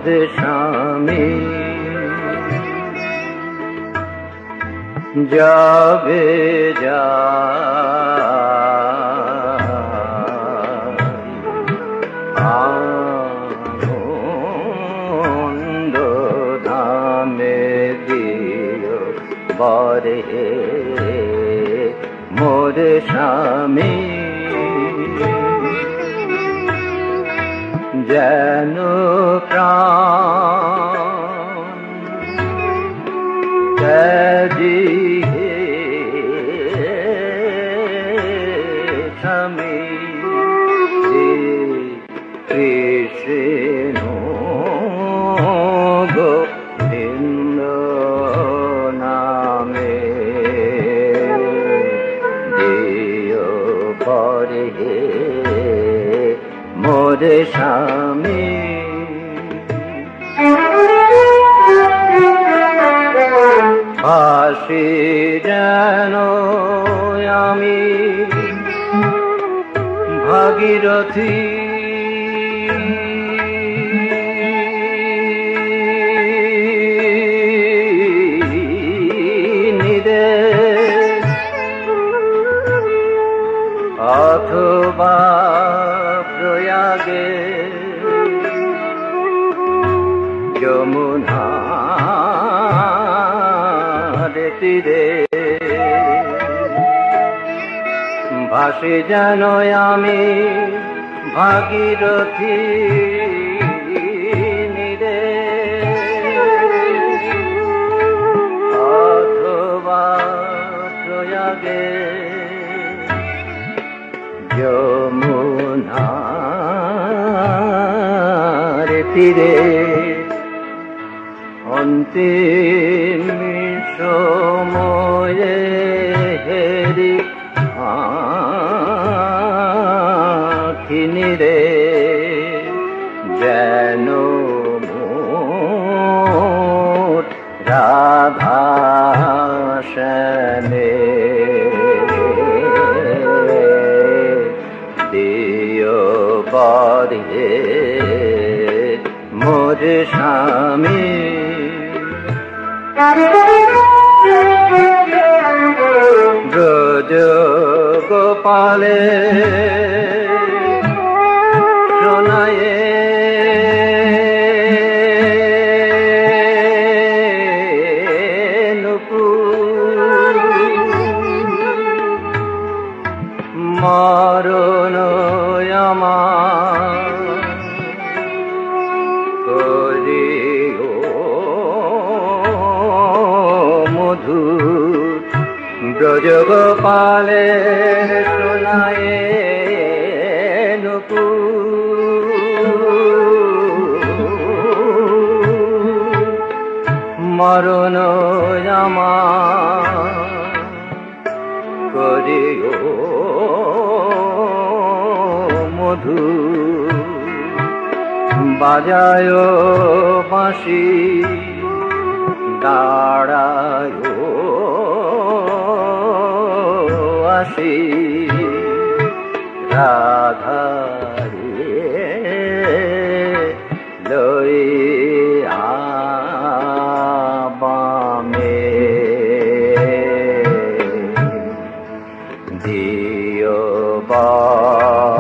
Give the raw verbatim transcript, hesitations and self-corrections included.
মোর স্বামী যাবে যায় আনন্দ ধামে দিও বরে মোর স্বামী যেন প্রাণ ত্যাজিয়ে স্বামী কৃষ্ণ গোবিন্দ নামে দিও পরে মোর স্বামী ভাসি যেন আমি ভাগীরথী নিরে অথবা প্রয়াগে যমুনার তীরে ভাসি যেন আমি ভাগীরথী নিরে অথবা প্রয়াগে যমুনার তীরে অন্তিম সময়ে হেরি আঁখি রে যেন মোর রাধা শ্যামে দিও বরে মোর স্বামী ব্রজ গোপালে শোনায়ে নুপুর মরণ আমার করিও মধুর ব্রজ গোপালে শোনায়ে নুপুর মরণ আমার করিও মধুর বাজায় বাঁশি দাঁড়ায় আসি রাধা রে লইয়া বামে দিও বা